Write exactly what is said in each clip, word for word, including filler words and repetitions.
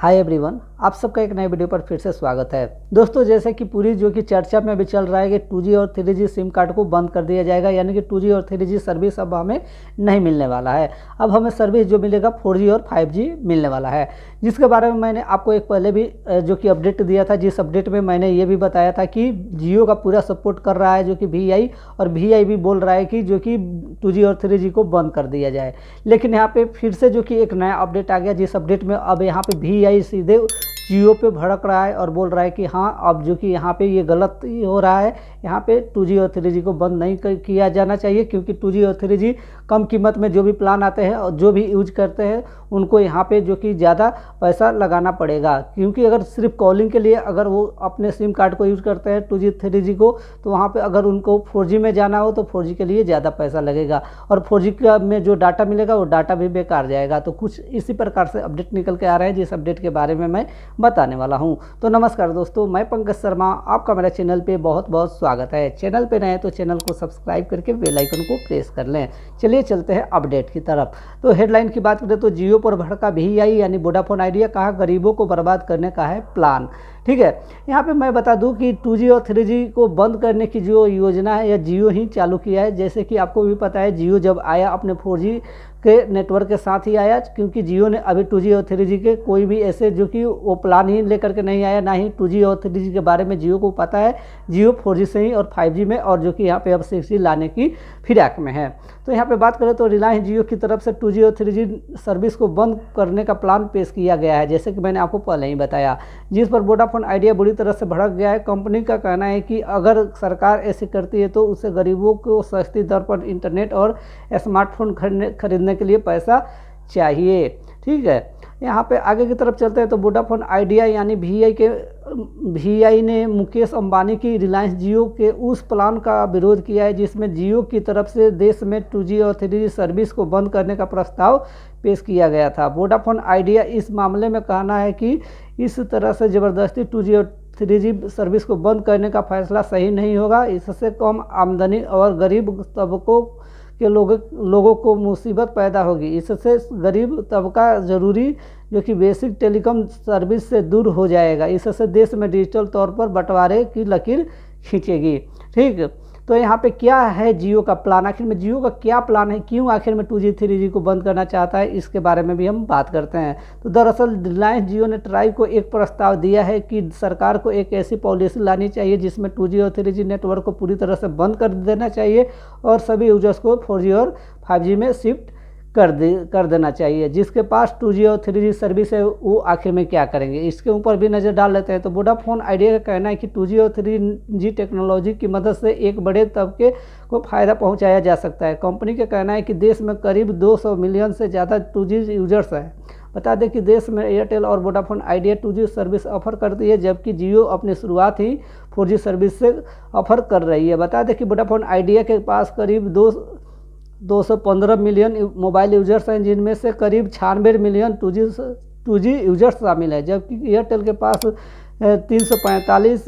Hi everyone, आप सबका एक नए वीडियो पर फिर से स्वागत है। दोस्तों, जैसे कि पूरी जो कि चर्चा में अभी चल रहा है कि टू जी और थ्री जी सिम कार्ड को बंद कर दिया जाएगा, यानी कि टू जी और थ्री जी सर्विस अब हमें नहीं मिलने वाला है। अब हमें सर्विस जो मिलेगा फोर जी और फाइव जी मिलने वाला है, जिसके बारे में मैंने आपको एक पहले भी जो कि अपडेट दिया था, जिस अपडेट में मैंने ये भी बताया था कि जियो का पूरा सपोर्ट कर रहा है जो कि वी आई, और वी आई भी बोल रहा है कि जो कि टू जी और थ्री जी को बंद कर दिया जाए। लेकिन यहाँ पे फिर से जो कि एक नया अपडेट आ गया, जिस अपडेट में अब यहाँ पे वी आई सीधे जियो पे भड़क रहा है और बोल रहा है कि हाँ, अब जो कि यहाँ पे ये गलत हो रहा है, यहाँ पे टू जी और थ्री जी को बंद नहीं किया जाना चाहिए, क्योंकि टू जी और थ्री जी कम कीमत में जो भी प्लान आते हैं और जो भी यूज करते हैं उनको यहाँ पे जो कि ज़्यादा पैसा लगाना पड़ेगा। क्योंकि अगर सिर्फ कॉलिंग के लिए अगर वो अपने सिम कार्ड को यूज़ करते हैं टू जी थ्री जी को, तो वहाँ पे अगर उनको फोर जी में जाना हो तो फोर जी के लिए ज़्यादा पैसा लगेगा, और फोर जी का में जो डाटा मिलेगा वो डाटा भी बेकार जाएगा। तो कुछ इसी प्रकार से अपडेट निकल के आ रहे हैं, जिस अपडेट के बारे में मैं बताने वाला हूं। तो नमस्कार दोस्तों, मैं पंकज शर्मा, आपका मेरे चैनल पे बहुत बहुत स्वागत है। चैनल पे नए तो चैनल को सब्सक्राइब करके बेल आइकन को प्रेस कर लें। चलिए चलते हैं अपडेट की तरफ। तो हेडलाइन की बात करें तो जियो पर भड़का वी आई यानी वोडाफोन आइडिया, कहा गरीबों को बर्बाद करने का है प्लान। ठीक है, यहाँ पे मैं बता दूं कि टू जी और थ्री जी को बंद करने की जो योजना है, या जियो ही चालू किया है। जैसे कि आपको भी पता है, जियो जब आया अपने फोर जी के नेटवर्क के साथ ही आया, क्योंकि जियो ने अभी टू जी और थ्री जी के कोई भी ऐसे जो कि वो प्लान ही लेकर के नहीं आया, ना ही टू जी और थ्री जी के बारे में जियो को पता है। जियो फोर जी से ही और फाइव जी में, और जो कि यहाँ पे अब सिक्स जी लाने की फिराक में है। तो यहाँ पे बात करें तो रिलायंस जियो की तरफ से टू जी और थ्री जी सर्विस को बंद करने का प्लान पेश किया गया है, जैसे कि मैंने आपको पहले ही बताया, जिस पर वोडाफोन आइडिया बुरी तरह से भड़क गया है। कंपनी का कहना है कि अगर सरकार ऐसी करती है तो उससे गरीबों को सस्ती दर पर इंटरनेट और स्मार्टफोन खरीदने खरीदने के लिए पैसा चाहिए। ठीक है, यहाँ पे आगे की तरफ चलते हैं तो वोडाफोन आइडिया यानी वी आई के वी आई ने मुकेश अंबानी की रिलायंस जियो के उस प्लान का विरोध किया है जिसमें जियो की तरफ से देश में टू जी और थ्री जी सर्विस को बंद करने का प्रस्ताव पेश किया गया था। वोडाफोन आइडिया इस मामले में कहना है कि इस तरह से ज़बरदस्ती टू जी और थ्री जी सर्विस को बंद करने का फैसला सही नहीं होगा। इससे कम आमदनी और गरीब तबकों के लोगों लोगों को मुसीबत पैदा होगी। इससे गरीब तबका ज़रूरी जो कि बेसिक टेलीकॉम सर्विस से दूर हो जाएगा। इससे देश में डिजिटल तौर पर बंटवारे की लकीर खींचेगी। ठीक, तो यहाँ पे क्या है जियो का प्लान, आखिर में जियो का क्या प्लान है, क्यों आखिर में टू जी थ्री जी को बंद करना चाहता है, इसके बारे में भी हम बात करते हैं। तो दरअसल रिलायंस जियो ने ट्राई को एक प्रस्ताव दिया है कि सरकार को एक ऐसी पॉलिसी लानी चाहिए जिसमें टू जी और थ्री जी नेटवर्क को पूरी तरह से बंद कर देना चाहिए और सभी यूजर्स को फोर जी और फाइव जी में शिफ्ट कर दे कर देना चाहिए। जिसके पास टू जी और थ्री जी सर्विस है वो आखिर में क्या करेंगे, इसके ऊपर भी नज़र डाल लेते हैं। तो वोडाफोन आइडिया का कहना है कि टू जी और थ्री जी टेक्नोलॉजी की मदद से एक बड़े तबके को फ़ायदा पहुंचाया जा सकता है। कंपनी का कहना है कि देश में करीब दो सौ मिलियन से ज़्यादा टू जी यूजर्स हैं। बता दें कि देश में एयरटेल और Vodafone Idea two G service offer करती है, जबकि जियो अपनी शुरुआत ही फोर जी सर्विस से ऑफर कर रही है। बता दें कि वोडाफोन आइडिया के पास करीब दो दो सौ पंद्रह मिलियन मोबाइल यूजर्स हैं, जिनमें से करीब छियानवे million two G two G users शामिल है, जबकि एयरटेल के पास तीन सौ पैंतालीस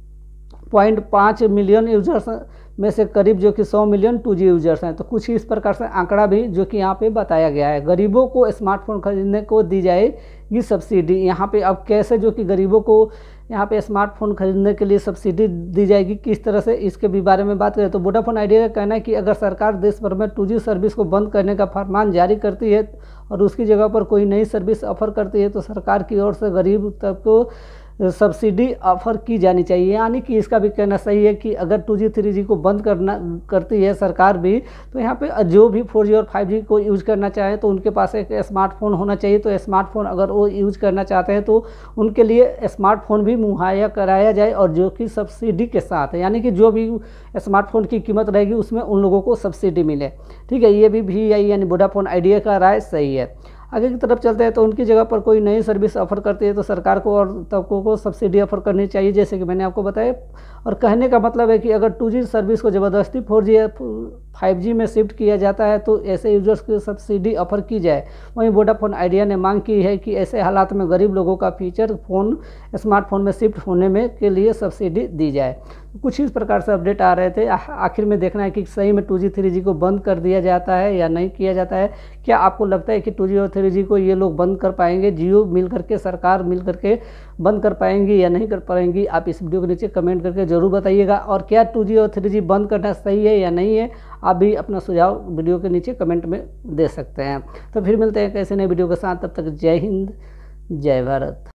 पॉइंट पाँच मिलियन यूजर्स में से करीब जो कि सौ मिलियन टू जी यूजर्स हैं। तो कुछ इस प्रकार से आंकड़ा भी जो कि यहाँ पे बताया गया है। गरीबों को स्मार्टफोन खरीदने को दी जाएगी सब्सिडी। यहाँ पे अब कैसे जो कि गरीबों को यहाँ पे स्मार्टफोन खरीदने के लिए सब्सिडी दी जाएगी, किस तरह से, इसके भी बारे में बात करें तो वोडाफोन आइडिया का कहना है कि अगर सरकार देश भर में टू जी सर्विस को बंद करने का फरमान जारी करती है और उसकी जगह पर कोई नई सर्विस ऑफर करती है तो सरकार की ओर से गरीब तबकों सब्सिडी ऑफर की जानी चाहिए। यानी कि इसका भी कहना सही है कि अगर टू जी थ्री जी को बंद करना करती है सरकार भी, तो यहाँ पे जो भी फोर जी और फाइव जी को यूज़ करना चाहे तो उनके पास एक स्मार्टफोन होना चाहिए। तो स्मार्टफोन अगर वो यूज़ करना चाहते हैं तो उनके लिए स्मार्टफोन भी मुहैया कराया जाए, और जो कि सब्सिडी के साथ है, यानी कि जो भी स्मार्टफोन की कीमत रहेगी उसमें उन लोगों को सब्सिडी मिले। ठीक है, ये भी वी आई यानी वोडाफोन आइडिया का राय सही है। आगे की तरफ चलते हैं तो उनकी जगह पर कोई नई सर्विस ऑफर करती है तो सरकार को और तबकों को सब्सिडी ऑफर करनी चाहिए, जैसे कि मैंने आपको बताया। और कहने का मतलब है कि अगर टू जी सर्विस को ज़बरदस्ती फोर जी या फाइव जी में शिफ्ट किया जाता है तो ऐसे यूजर्स को सब्सिडी ऑफर की जाए। वहीं वोडाफोन आइडिया ने मांग की है कि ऐसे हालात में गरीब लोगों का फीचर फ़ोन स्मार्टफोन में शिफ्ट होने में के लिए सब्सिडी दी जाए। कुछ इस प्रकार से अपडेट आ रहे थे। आखिर में देखना है कि सही में टू जी थ्री जी को बंद कर दिया जाता है या नहीं किया जाता है। क्या आपको लगता है कि टू जी और थ्री जी को ये लोग बंद कर पाएंगे, जियो मिल करके, सरकार मिल करके बंद कर पाएंगी या नहीं कर पाएंगी? आप इस वीडियो के नीचे कमेंट करके ज़रूर बताइएगा। और क्या टू जी और थ्री जी बंद करना सही है या नहीं है, आप भी अपना सुझाव वीडियो के नीचे कमेंट में दे सकते हैं। तो फिर मिलते हैं कैसे नए वीडियो के साथ, तब तक जय हिंद, जय भारत।